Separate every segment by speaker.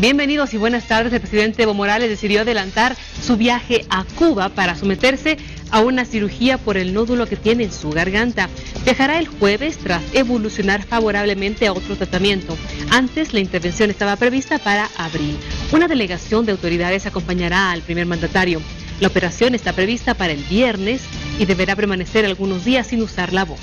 Speaker 1: Bienvenidos y buenas tardes. El presidente Evo Morales decidió adelantar su viaje a Cuba para someterse a una cirugía por el nódulo que tiene en su garganta. Viajará el jueves tras evolucionar favorablemente a otro tratamiento. Antes, la intervención estaba prevista para abril. Una delegación de autoridades acompañará al primer mandatario. La operación está prevista para el viernes y deberá permanecer algunos días sin usar la voz.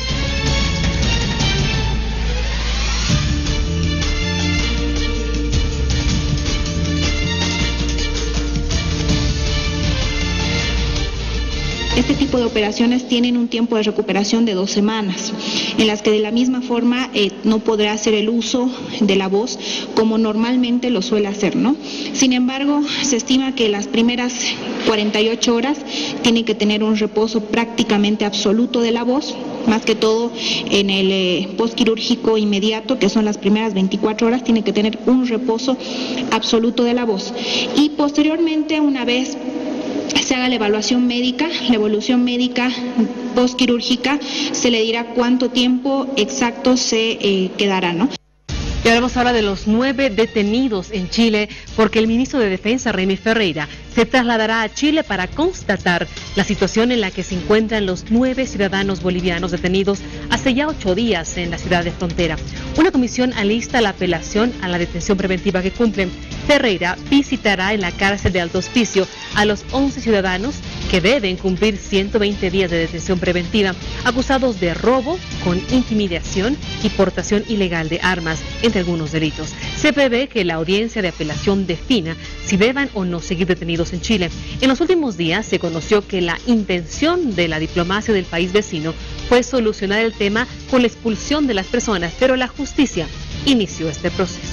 Speaker 2: Este tipo de operaciones tienen un tiempo de recuperación de 2 semanas, en las que de la misma forma no podrá hacer el uso de la voz como normalmente lo suele hacer, ¿no? Sin embargo, se estima que las primeras 48 horas tiene que tener un reposo prácticamente absoluto de la voz, más que todo en el postquirúrgico inmediato, que son las primeras 24 horas, tiene que tener un reposo absoluto de la voz. Y posteriormente, una vez se haga la evaluación médica postquirúrgica, se le dirá cuánto tiempo exacto se quedará, ¿no?
Speaker 1: Y hablamos ahora de los 9 detenidos en Chile, porque el ministro de Defensa, Remy Ferreira, se trasladará a Chile para constatar la situación en la que se encuentran los 9 ciudadanos bolivianos detenidos hace ya 8 días en la ciudad de Frontera. Una comisión alista la apelación a la detención preventiva que cumplen. Ferreira visitará en la cárcel de Alto Hospicio a los 11 ciudadanos que deben cumplir 120 días de detención preventiva, acusados de robo con intimidación y portación ilegal de armas, entre algunos delitos. Se prevé que la audiencia de apelación defina si deban o no seguir detenidos en Chile. En los últimos días se conoció que la intención de la diplomacia del país vecino fue solucionar el tema con la expulsión de las personas, pero la justicia inició este proceso.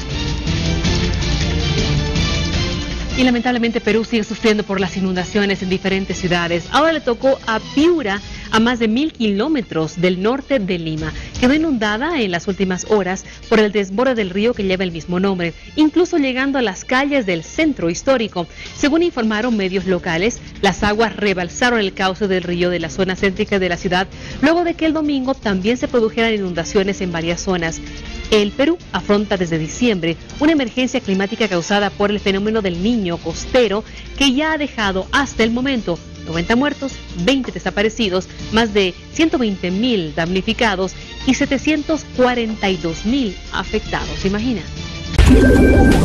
Speaker 1: Y lamentablemente Perú sigue sufriendo por las inundaciones en diferentes ciudades. Ahora le tocó a Piura, a más de 1000 kilómetros del norte de Lima. Quedó inundada en las últimas horas por el desborde del río que lleva el mismo nombre, incluso llegando a las calles del centro histórico. Según informaron medios locales, las aguas rebalsaron el cauce del río de la zona céntrica de la ciudad, luego de que el domingo también se produjeran inundaciones en varias zonas. El Perú afronta desde diciembre una emergencia climática causada por el fenómeno del Niño costero, que ya ha dejado hasta el momento 90 muertos, 20 desaparecidos, más de 120.000 damnificados y 742.000 afectados. ¿Se imagina?